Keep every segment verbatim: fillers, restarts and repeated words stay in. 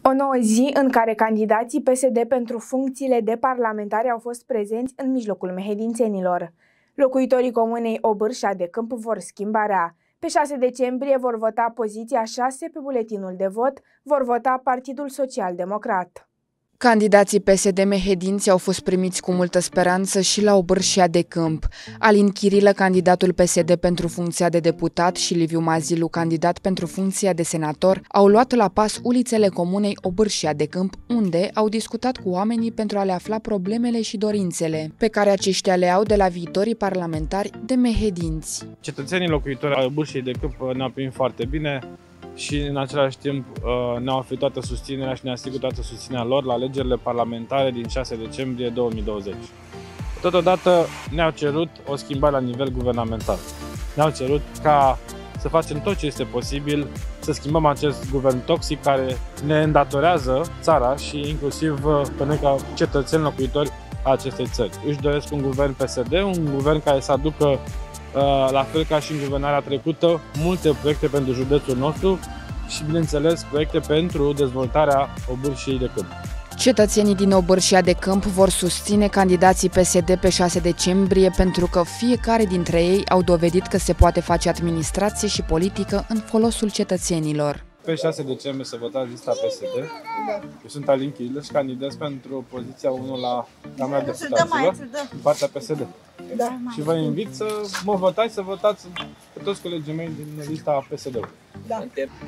O nouă zi în care candidații P S D pentru funcțiile de parlamentari au fost prezenți în mijlocul mehedințenilor. Locuitorii comunei Obârșa de Câmp vor schimbarea. Pe șase decembrie vor vota poziția șase pe buletinul de vot, vor vota Partidul Social Democrat. Candidații P S D mehedinți au fost primiți cu multă speranță și la Obârșa de Câmp. Alin Chirilă, candidatul P S D pentru funcția de deputat, și Liviu Mazilu, candidat pentru funcția de senator, au luat la pas ulițele comunei Obârșa de Câmp, unde au discutat cu oamenii pentru a le afla problemele și dorințele pe care aceștia le au de la viitorii parlamentari de mehedinți. Cetățenii locuitori ai Obârșei de Câmp ne-au primit foarte bine și în același timp ne-au oferit toată susținerea și ne asigur toată susținerea lor la alegerile parlamentare din șase decembrie două mii douăzeci. Totodată ne-au cerut o schimbare la nivel guvernamental. Ne-au cerut ca să facem tot ce este posibil să schimbăm acest guvern toxic care ne îndatorează țara și inclusiv pe noi ca cetățeni locuitori a acestei țări. Își doresc un guvern P S D, un guvern care să aducă, la fel ca și în guvernarea trecută, multe proiecte pentru județul nostru și, bineînțeles, proiecte pentru dezvoltarea Obârșei de Câmp. Cetățenii din Obârșa de Câmp vor susține candidații P S D pe șase decembrie pentru că fiecare dintre ei au dovedit că se poate face administrație și politică în folosul cetățenilor. Pe șase decembrie să votați lista P S D. Eu sunt Alin Chirilă și candidez pentru poziția unu la Camera Deputaților în partea P S D. Da. Și vă invit să mă votați, să votați pe toți colegii mei din lista P S D-ului. Da.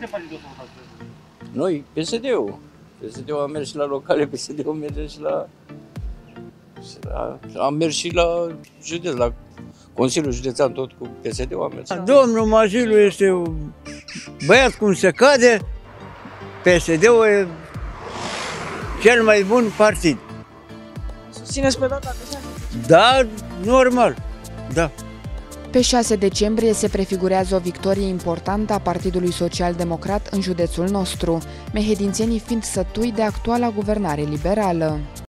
Noi, P S D-ul. P S D-ul a mers și la locale, P S D-ul merge și la... Și la... Am mers și la județ, la Consiliul Județean, tot cu P S D-ul am mers. Domnul Mazilu este un băiat cum se cade, P S D-ul e cel mai bun partid. Susțineți pe data de șase? Da, normal, da. Pe șase decembrie se prefigurează o victorie importantă a Partidului Social Democrat în județul nostru, mehedințenii fiind sătui de actuala guvernare liberală.